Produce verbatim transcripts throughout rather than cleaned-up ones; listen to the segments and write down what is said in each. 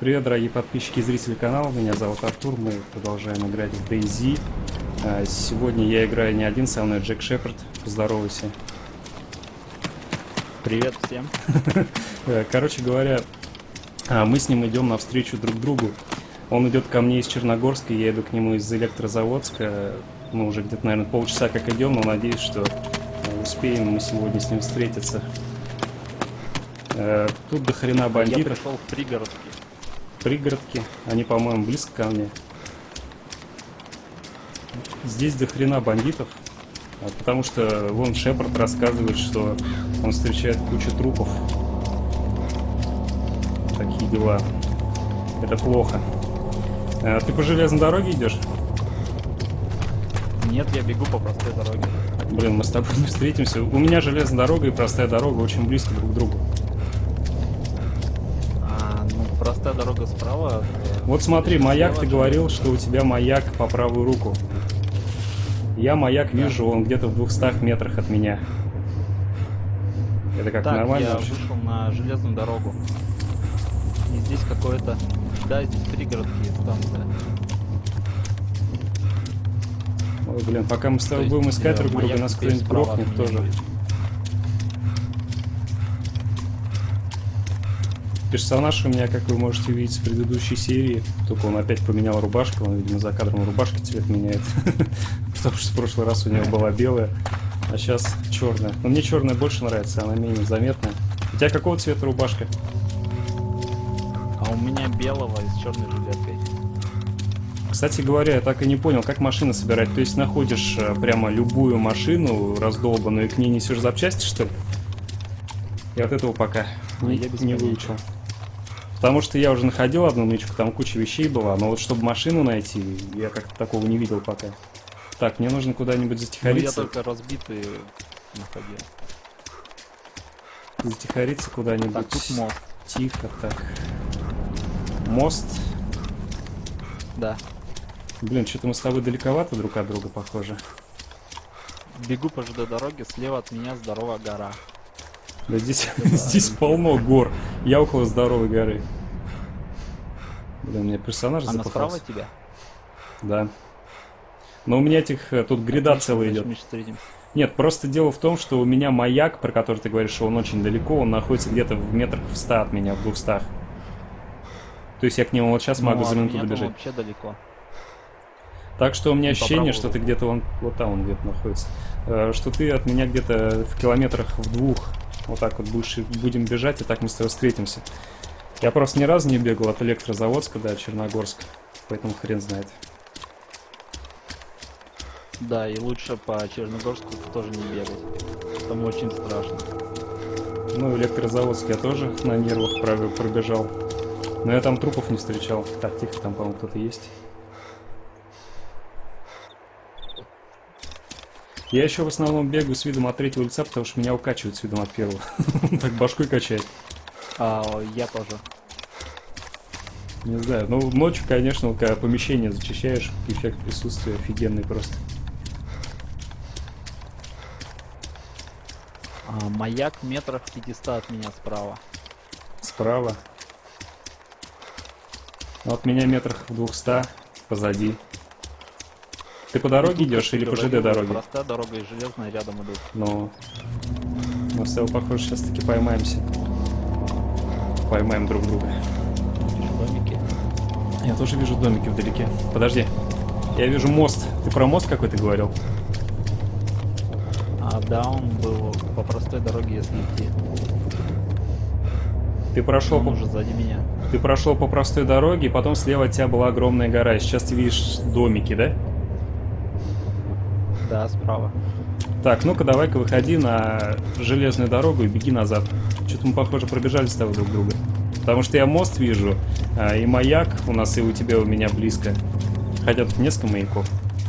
Привет, дорогие подписчики и зрители канала, меня зовут Артур, мы продолжаем играть в DayZ. Сегодня я играю не один, со мной Джек Шепард, поздоровайся. Привет всем. Короче говоря, мы с ним идем навстречу друг другу. Он идет ко мне из Черногорска, я иду к нему из Электрозаводска. Мы уже где-то, наверное, полчаса как идем, но надеюсь, что успеем мы сегодня с ним встретиться. Тут до хрена бандитов. Я пришел в пригородки. Пригородки, они, по-моему, близко ко мне. Здесь до хрена бандитов, потому что вон Шепард рассказывает, что он встречает кучу трупов. Такие дела. Это плохо. Ты по железной дороге идешь? Нет, я бегу по простой дороге. Блин, мы с тобой не встретимся. У меня железная дорога и простая дорога очень близко друг к другу. А, ну, простая дорога справа. Вот смотри, маяк, ты говорил, что у тебя маяк по правую руку. Я маяк вижу, он где-то в двухстах метрах от меня. Это как, так, нормально? Я вообще? вышел на железную дорогу. И здесь какое-то... Да, здесь пригородки, станция. Ой, блин, пока мы с тобой То будем есть, искать э, друг друга, маяк нас теперь кто-нибудь справа грохнет от меня тоже. будет. Персонаж у меня, как вы можете видеть, в предыдущей серии, только он опять поменял рубашку, он, видимо, за кадром рубашки цвет меняет, потому что в прошлый раз у него была белая, а сейчас черная. Но мне черная больше нравится, она менее заметная. У тебя какого цвета рубашка? А у меня белого и с черной жилеткой. Кстати говоря, я так и не понял, как машины собирать. То есть находишь э, прямо любую машину раздолбанную и к ней несешь запчасти, что ли? Я от этого пока А не, я без не понятия. выучил. Потому что я уже находил одну нычку, там куча вещей была, но вот чтобы машину найти, я как-то такого не видел пока. Так, мне нужно куда-нибудь Ну, я затихариться. только разбитые находил. Затихариться куда-нибудь. Так, тут мост. Тихо, так. Мост. Да. Блин, что-то мы с тобой далековато друг от друга, похоже. Бегу по ЖД дороге, слева от меня здоровая гора. Да здесь, здесь полно гор. Я около здоровой горы. Блин, у меня персонаж Она справа запахался. от тебя? Да. Но у меня этих... э, Тут гряда Отлично, целая значит, идет. мы сейчас встретимся. Нет, просто дело в том, что у меня маяк, про который ты говоришь, что он очень далеко, он находится где-то в метрах в ста от меня, в двухстах. То есть я к нему вот сейчас Ну, могу от за минуту меня там добежать. вообще далеко. Так что у меня И по ощущение, правую что ты руку. где-то вон, вот там он где-то находится. Э, Что ты от меня где-то в километрах в двух. Вот так вот будешь, будем бежать, и так мы с тобой встретимся. Я просто ни разу не бегал от Электрозаводска до Черногорска, поэтому хрен знает. Да, и лучше по Черногорску тоже не бегать. Там очень страшно. Ну, Электрозаводск я тоже на нервах правил пробежал. Но я там трупов не встречал. Так, тихо, там, по-моему, кто-то есть. Я еще в основном бегаю с видом от третьего лица, потому что меня укачивает с видом от первого. Так башкой качает. А, я тоже. Не знаю, ну ночью, конечно, когда помещение зачищаешь, эффект присутствия офигенный просто. А, маяк метрах пятьдесят от меня справа. Справа. Ну, от меня метрах в двухстах позади. Ты по дороге И тут, идешь как или ты по ЖД говорил, дороге? Простая дорога и железная рядом идут. Ну, мы с тобой, похоже, сейчас таки поймаемся. Поймаем друг друга. Вижу домики. Я тоже вижу домики вдалеке. Подожди. Я вижу мост. Ты про мост какой-то говорил? А, да, он был по простой дороге, если идти. Ты прошел Он по... уже сзади меня. Ты прошел по простой дороге, и потом слева от тебя была огромная гора. И сейчас ты видишь домики, да? Да, справа. Так, ну-ка давай-ка выходи на железную дорогу и беги назад. Что-то мы, похоже, пробежали с тобой друг друга. Потому что я мост вижу, а, и маяк у нас и у тебя, и у меня близко. Хотя тут несколько маяков.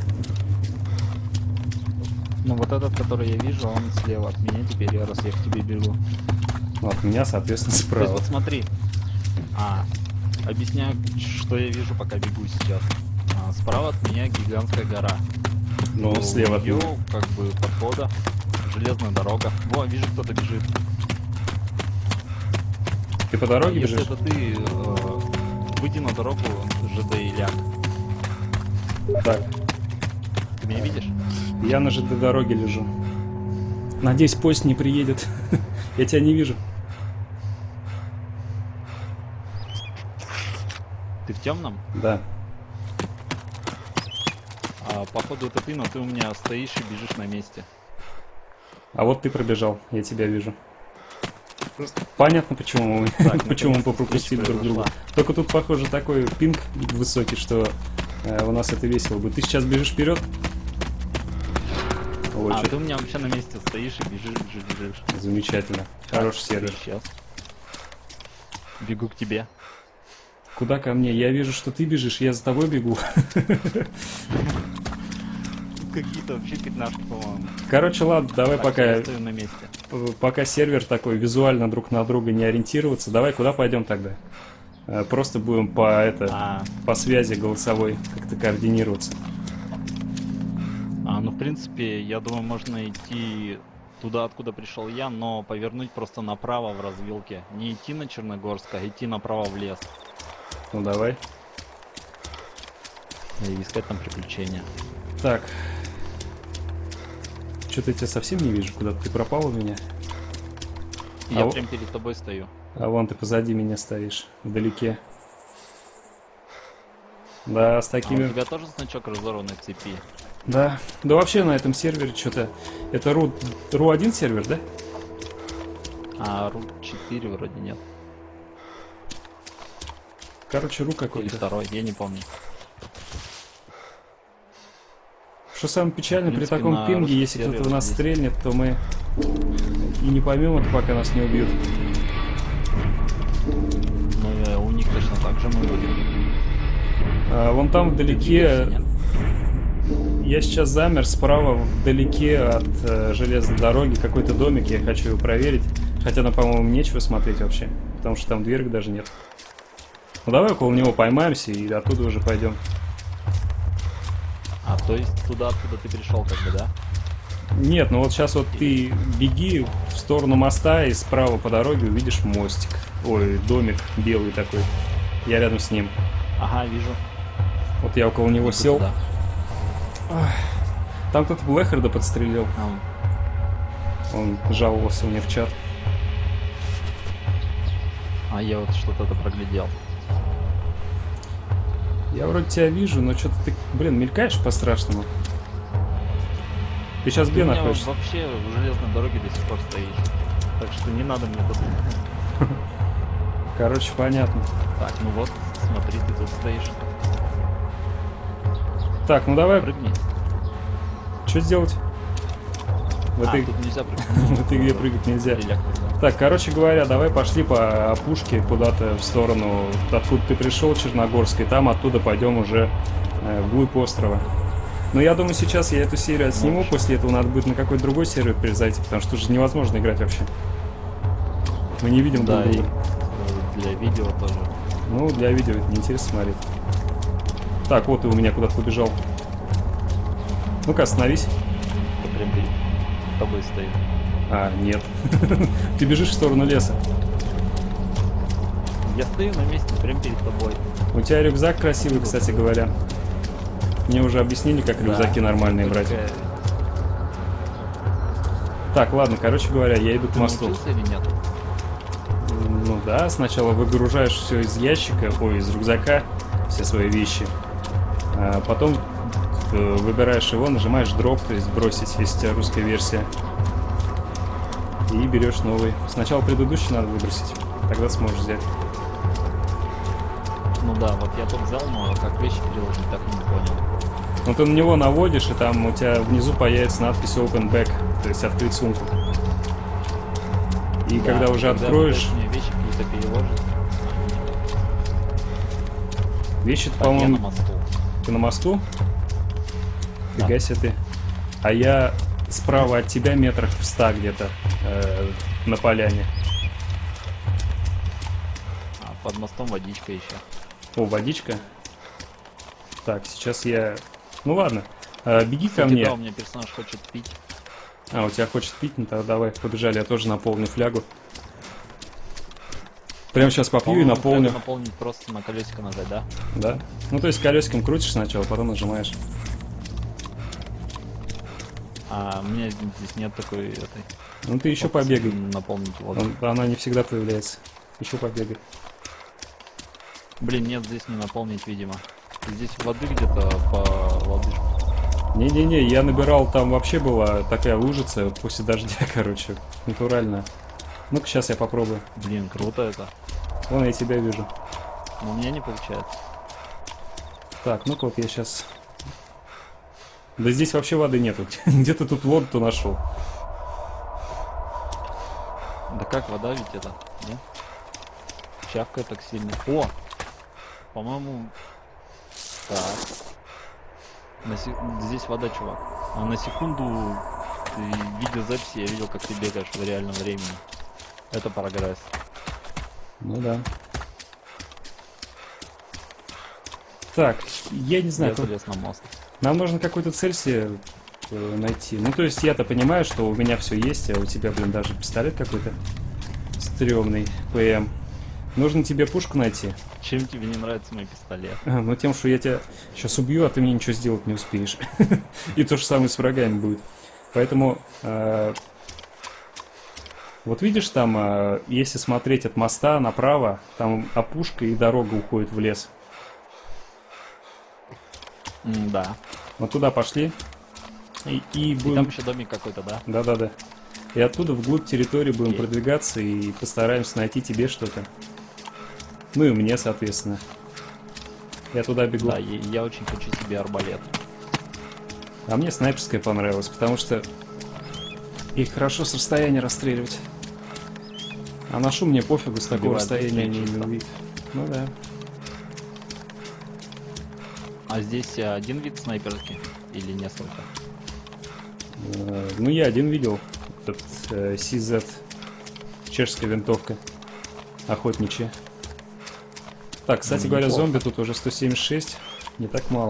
Ну вот этот, который я вижу, он слева от меня теперь, раз я к тебе бегу. Ну, от меня, соответственно, То есть справа. вот смотри. А, объясняю, что я вижу, пока бегу сейчас. А, справа от меня гигантская гора. Ну, слева от Ее, меня. как бы, подхода, железная дорога. Во, вижу, кто-то бежит. Ты по дороге Если бежишь? это ты, э, выйди на дорогу ЖД Ильяк. Так, Ты меня видишь? я на ЖД дороге лежу. Надеюсь, поезд не приедет. Я тебя не вижу. Ты в темном? Да. А, походу это ты, но ты у меня стоишь и бежишь на месте. А вот ты пробежал, я тебя вижу. Понятно, почему мы, Так, почему мы наконец-то попропустили встреча друг друга. произошла. Только тут, похоже, такой пинг высокий, что э, у нас это весело будет. Ты сейчас бежишь вперед? Ой, А, чё- ты у меня вообще на месте стоишь и бежишь, бежишь, бежишь. Замечательно. Хороший сервер. Сейчас. Бегу к тебе. Куда ко мне? Я вижу, что ты бежишь, я за тобой бегу. Какие-то вообще пятнашки, по-моему. Короче, ладно, давай Так, пока, я стою на месте. пока сервер такой визуально друг на друга не ориентироваться. Давай куда пойдем тогда? Э, Просто будем по это А, по связи голосовой как-то координироваться. а, ну в принципе, я думаю, можно идти туда, откуда пришел я, но повернуть просто направо в развилке. Не идти на Черногорск, а идти направо в лес. Ну давай. И искать там приключения. Так. Что-то я тебя совсем не вижу, куда ты пропал у меня. Я А, прям перед тобой стою. а вон ты позади меня стоишь, вдалеке. Да, с А такими... у тебя тоже значок разорванной цепи? Да. Да вообще на этом сервере что-то... Это ру... ру один сервер, да? А ру четыре вроде нет. Короче, ру Или какой-то. второй, я не помню. Что самое печальное, В при принципе, таком на пинге, русский если кто-то сервер в нас здесь. стрельнет, то мы и не поймем это, пока нас не убьют. Ну э, у них точно так же мы будем. А, вон там вдалеке... Двигаешься, нет? Я сейчас замер, справа вдалеке от э, железной дороги какой-то домик, я хочу его проверить. Хотя там, по-моему, нечего смотреть вообще, потому что там дверок даже нет. Ну давай около него поймаемся и оттуда уже пойдем. А, то есть туда, откуда ты пришел, как бы, да? Нет, ну вот сейчас вот ты беги в сторону моста и справа по дороге увидишь мостик. Ой, домик белый такой. Я рядом с ним. Ага, вижу. Вот я около него Иду сел. туда. Там кто-то Блэхарда подстрелил. А, Он жаловался мне в чат. а я вот что-то это проглядел. Я вроде тебя вижу, но что-то ты, блин, мелькаешь по-страшному. Ты сейчас Ты где у меня находишься? вообще в железной дороге до сих пор стоишь. Так что не надо мне тут. Короче, понятно. Так, ну вот, смотри, ты тут стоишь. Так, ну давай, Прыгни. что сделать? В А, этой, тут нельзя прыгнуть. в этой игре прыгать нельзя. Ильяк прыгал. Так, короче говоря, давай пошли по опушке куда-то в сторону, откуда ты пришел, Черногорск, и там оттуда пойдем уже э, вглубь острова. Но я думаю, сейчас я эту серию отсниму, Можешь. после этого надо будет на какой-то другой сервер перезайти, потому что уже невозможно играть вообще. Мы не видим Да, друг и друга. э, для видео тоже. Ну, для видео это неинтересно смотреть. Так, вот ты у меня куда-то побежал. Ну-ка, остановись. Кто прям перед тобой стоит. А, нет. Ты бежишь в сторону леса. Я стою на месте прям перед тобой. У тебя рюкзак красивый, кстати говоря. Мне уже объяснили, как рюкзаки нормальные брать. Только Так, ладно, короче говоря, я иду к ты мосту. научился или нет? Ну да, сначала выгружаешь все из ящика, ой, из рюкзака, все свои вещи. А потом э, выбираешь его, нажимаешь дроп, то есть бросить, если у тебя русская версия. И берешь новый. Сначала предыдущий надо выбросить, тогда сможешь взять. Ну да, вот я тут взял, но как вещи переложить, так и не понял. Ну ты на него наводишь, и там у тебя внизу появится надпись Open Bag, то есть открыть сумку. И Да, когда уже откроешь, пытаешься мне вещи какие-то переложить. вещи, Так, я по-моему, на мосту. ты на мосту? Да. Фига себе ты. А я справа от тебя метрах в ста где-то э, на поляне. А под мостом водичка еще. О, водичка. Так, сейчас я... Ну ладно, э, беги ко Кстати, мне. да, у меня персонаж хочет пить. А, у тебя хочет пить? Ну тогда давай, побежали, я тоже наполню флягу. Прямо сейчас попью и По-моему, наполню. надо наполнить просто на колесико нажать, да? Да? Ну, то есть колесиком крутишь сначала, потом нажимаешь. А у меня здесь нет такой этой. Ну, ты еще опции побегай. Наполнить воду. Он- Она не всегда появляется. Еще побегай. Блин, нет, здесь не наполнить, видимо. Здесь воды где-то по лодыжку. Не-не-не, я набирал, там вообще была такая лужица после дождя, короче, натурально. Ну-ка, сейчас я попробую. Блин, круто это. Вон я тебя вижу. Но у меня не получается. Так, ну-ка вот я сейчас... Да здесь вообще воды нету. Где ты тут воду-то нашел? Да как вода ведь это? Нет? Чавкает так сильно. О! По-моему... Так. На сек- Здесь вода, чувак. А на секунду в видеозаписи я видел, как ты бегаешь в реальном времени. Это прогресс. Ну да. Так, я не знаю, Я как- залез на мост. нам нужно какую-то цель себе э, найти. Ну, то есть я-то понимаю, что у меня все есть, а у тебя, блин, даже пистолет какой-то стрёмный, ПМ. Нужно тебе пушку найти. Чем тебе не нравится мой пистолет? А, ну, тем, что я тебя сейчас убью, а ты мне ничего сделать не успеешь. И то же самое с врагами будет. Поэтому, э, вот видишь, там, э, если смотреть от моста направо, там опушка и дорога уходит в лес. М, да. Вот туда пошли. И, и И будем... там еще домик какой-то, да? Да-да-да. И оттуда вглубь территории будем Окей. продвигаться и постараемся найти тебе что-то. Ну и мне, соответственно. Я туда бегу. Да, и я очень хочу себе арбалет. А мне снайперская понравилась, потому что их хорошо с расстояния расстреливать. А на шум мне пофигу, с такого Убивает расстояния они быстрее, не чисто. увидят. Ну да. А здесь э, один вид снайперки или несколько? Э, Ну я один видел. Этот э, си зет. Чешская винтовка. Охотничья. Так, кстати Ну, говоря, неплохо. зомби тут уже сто семьдесят шесть. Не так мало.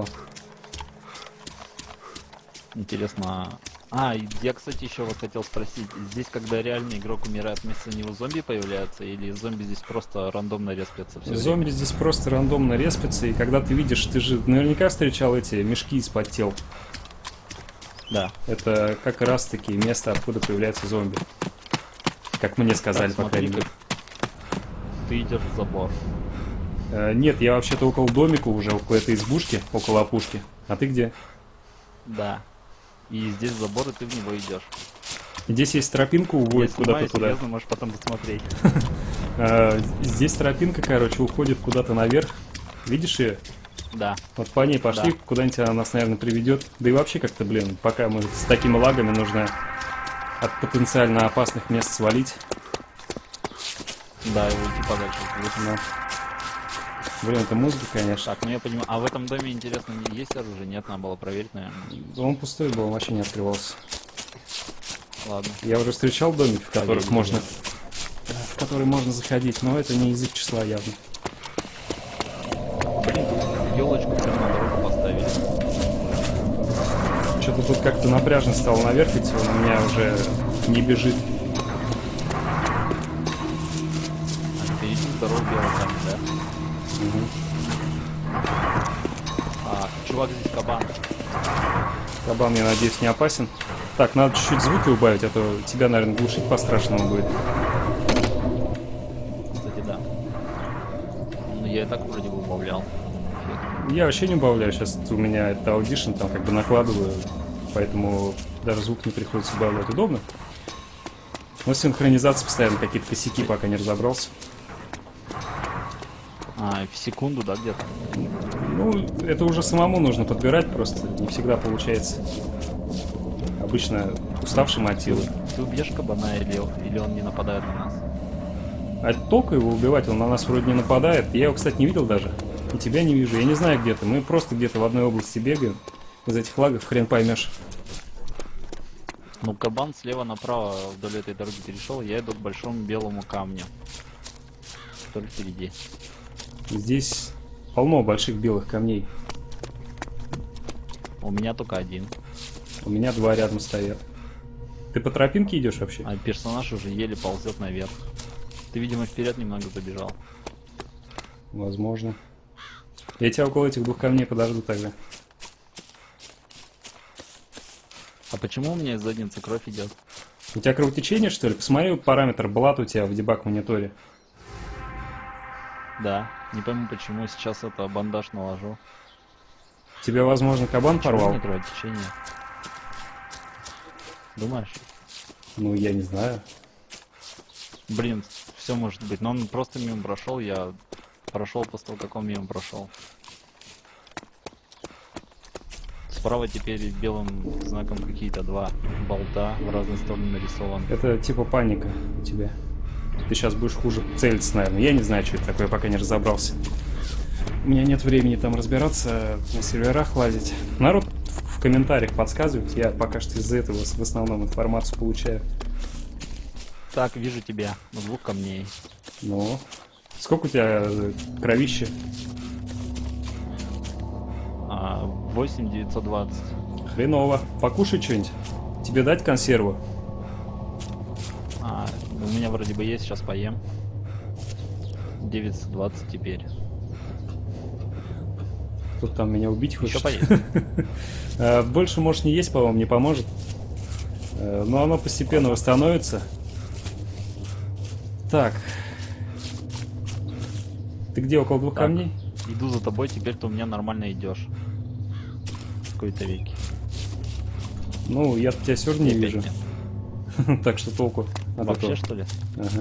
Интересно. А, и я, кстати, еще вот хотел спросить. Здесь, когда реальный игрок умирает, вместо него зомби появляются? Или зомби здесь просто рандомно респятся все Зомби здесь просто рандомно респятся, и когда ты видишь, ты же наверняка встречал эти мешки из-под тел. Да. Это как раз таки место, откуда появляются зомби. Как мне сказали, Так, по крайней смотри, мере. как ты идешь в забор. Э, нет, я вообще-то около домика уже, около этой избушки, около опушки. А ты где? Да. И здесь забор, и ты в него идешь. Здесь есть тропинка, уводит Я куда-то снимаю, туда. серьезно, можешь потом посмотреть. Э, здесь тропинка, короче, уходит куда-то наверх. Видишь ее? Да. Вот по ней пошли, Да. куда-нибудь она нас, наверное, приведет. Да и вообще как-то, блин, пока мы с такими лагами нужно от потенциально опасных мест свалить. Да, и уйти подальше. Ну. Блин, это музыка, конечно. Так, ну я понимаю. А в этом доме, интересно, не- есть оружие? Нет, надо было проверить, наверное. Он пустой был, он вообще не открывался. Ладно. Я уже встречал домики, в которых Проверим, можно, да. в которые можно заходить, но это не язык числа явно. Елочку прямо на дорогу поставили. Что-то тут как-то напряжно стало наверх идти, он у меня уже не бежит. А впереди здоров белый камень, да? А, чувак, здесь кабан. Кабан, я надеюсь, не опасен. Так, надо чуть-чуть звуки убавить, а то тебя, наверное, глушить по-страшному будет. Кстати, да. Ну, я и так вроде бы убавлял. Я вообще не убавляю, сейчас у меня это аудишн, там как бы накладываю, поэтому даже звук не приходится убавлять. Удобно. Но синхронизация постоянно, какие-то косяки, пока не разобрался. А, в секунду, да, где-то? Ну, это уже самому нужно подбирать, просто не всегда получается. Обычно уставший мотивы. Ты убьешь кабана или, или он не нападает на нас? А толку его убивать, он на нас вроде не нападает. Я его, кстати, не видел даже. И тебя не вижу. Я не знаю, где ты. Мы просто где-то в одной области бегаем. Из этих лагов хрен поймешь. Ну, кабан слева направо вдоль этой дороги перешел, я иду к большому белому камню. Который впереди. Здесь полно больших белых камней. У меня только один. У меня два рядом стоят. Ты по тропинке идешь вообще? А персонаж уже еле ползет наверх. Ты, видимо, вперед немного забежал. Возможно. Я тебя около этих двух камней подожду тогда. А почему у меня из задницы кровь идет? У тебя кровотечение, что ли? Посмотри параметр блат у тебя в дебаг-мониторе. Да, не пойму почему, сейчас это бандаж наложу. Тебя, возможно, кабан Почему порвал? у меня кровотечение? Думаешь? Ну, я не знаю. Блин, все может быть. Но он просто мимо прошел, я прошел после того, как он мимо прошел. Справа теперь белым знаком какие-то два болта в разные стороны нарисованы. Это типа паника у тебя. Ты сейчас будешь хуже целиться, наверное. Я не знаю, что это такое, пока не разобрался. У меня нет времени там разбираться, на серверах лазить. Народ в, в комментариях подсказывает. Я пока что из-за этого в основном информацию получаю. Так, вижу тебя. У двух камней. Ну, сколько у тебя кровища? А, восемь девятьсот двадцать. Хреново. Покушай что-нибудь. Тебе дать консерву? А, у меня вроде бы есть, сейчас поем. девятьсот двадцать теперь. Тут там меня убить Еще хочет. поесть. Больше, может, не есть, по-моему, не поможет. Но оно постепенно восстановится. Так. Ты где, около двух Так. камней? Иду за тобой, теперь ты у меня нормально идешь. В какой-то веке. Ну, я тебя все равно не Опять вижу. нет. Так что толку от Вообще, этого. что ли? Ага.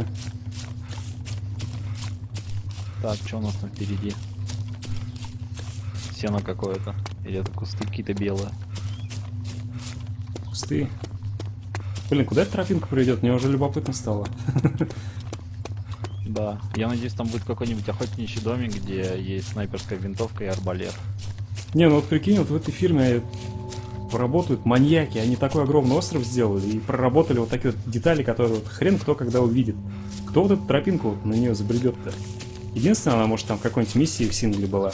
Так, что у нас там впереди? Сено какое-то. Или это кусты какие-то белые. Кусты. Блин, куда эта тропинка приведет? Мне уже любопытно стало. Да. Я надеюсь, там будет какой-нибудь охотничий домик, где есть снайперская винтовка и арбалет. Не, ну вот прикинь, вот в этой фирме работают маньяки. Они такой огромный остров сделали и проработали вот такие вот детали, которые вот хрен кто когда увидит. Кто вот эту тропинку вот на нее забредет-то? Единственное, она может там в какой-нибудь миссии в сингле была.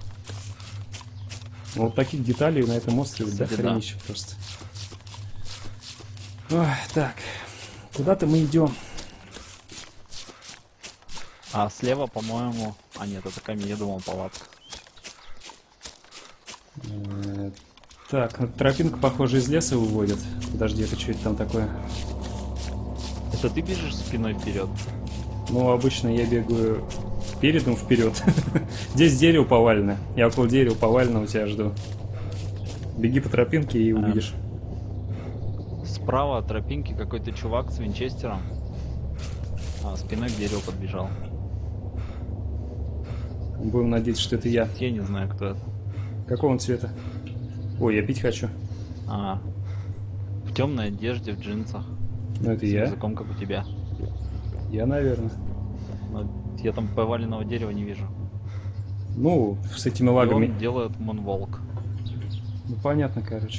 Но вот таких деталей на этом острове до Кстати, да. хренища просто. Ой, так, куда-то мы идем. А слева, по-моему... А нет, это камень, я думал, палатка. Э, Так, ну, тропинка, похоже, из леса выводит. Подожди, это что это там такое? Это ты бежишь спиной вперед? Ну, обычно я бегаю передом вперед. Здесь дерево повалено. Я около дерева поваленного тебя жду. Беги по тропинке и увидишь. Справа от тропинки какой-то чувак с винчестером. А, спиной к дереву подбежал. Будем надеяться, что это я. Я не знаю, кто это. Какого он цвета? Ой, я пить хочу. А, в темной одежде, в джинсах. Ну, это С я. языком, как у тебя. Я, наверное. Но я там поваленного дерева не вижу. Ну, с этими И лагами. он делает мунволк. Ну, понятно, короче.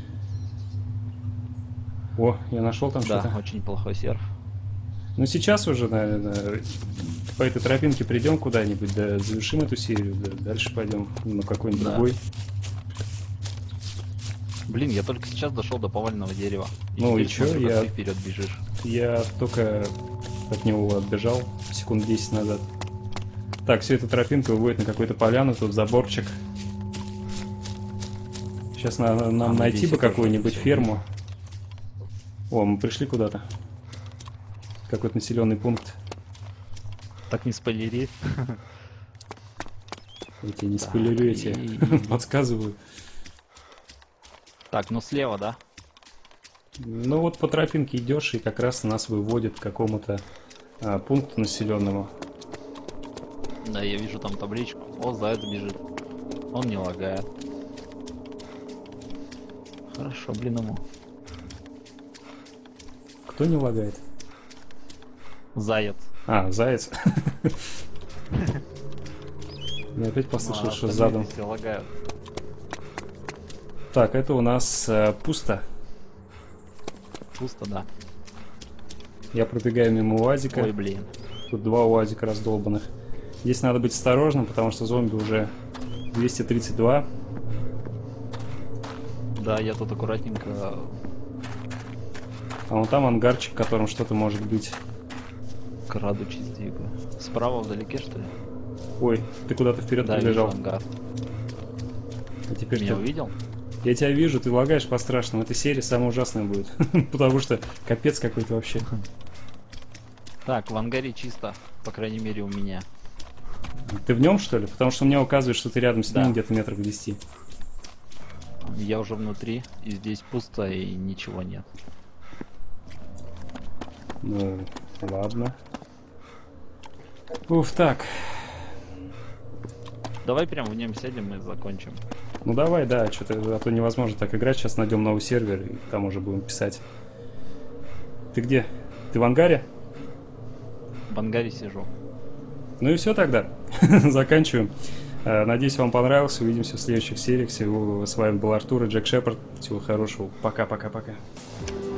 О, я нашел там Да, что-то. очень плохой серф. Ну, сейчас уже, наверное, по этой тропинке придем куда-нибудь, да, завершим эту серию, да, дальше пойдем на какой-нибудь Да. другой. Блин, я только сейчас дошел до поваленного дерева. Ну и теперь чё, смотрю, как я- ты вперед бежишь. Я только от него отбежал секунд десять назад. Так, все эта тропинка выводит на какую-то поляну, тут заборчик. Сейчас надо нам А, найти надеюсь, бы я тоже какую-нибудь всё ферму. О, мы пришли куда-то. Какой-то населенный пункт. Так не спойлери. Я тебе не Так, спойлерю, я тебе и- подсказываю. Так, ну слева, да? Ну вот по тропинке идешь, и как раз нас выводит к какому-то а, пункту населенному. Да, я вижу там табличку. О, заяц бежит. Он не лагает. Хорошо, блин, ему. Кто не лагает? Заяц. А, заяц. Я опять послышал, А что остальные задом. все лагают. Так, это у нас э, пусто. Пусто, да. Я пробегаю мимо УАЗика. Ой, блин. Тут два УАЗика раздолбанных. Здесь надо быть осторожным, потому что зомби уже двести тридцать два. Да, я тут аккуратненько. А вон там ангарчик, в котором что-то может быть. Крадучись двигаю. Справа вдалеке, что ли? Ой, ты куда-то вперед Да, побежал. вижу ангар. А теперь Меня ты... увидел? Я тебя вижу, ты лагаешь по-страшному. Эта серия самая ужасная будет. Потому что капец какой-то вообще. Так, в ангаре чисто, по крайней мере у меня. Ты в нем, что ли? Потому что мне указывает, что ты рядом с ним, Да. где-то метров в десяти. Я уже внутри, и здесь пусто, и ничего нет. Ну, ладно. Уф, так. Давай прям в нем сядем и закончим. Ну давай, да, что-то, а то невозможно так играть. Сейчас найдем новый сервер, и там уже будем писать. Ты где? Ты в ангаре? В ангаре сижу. Ну и все тогда. Заканчиваем. Э, Надеюсь, вам понравилось. Увидимся в следующих сериях. Всего с вами был Артур и Джек Шепард. Всего хорошего. Пока-пока-пока.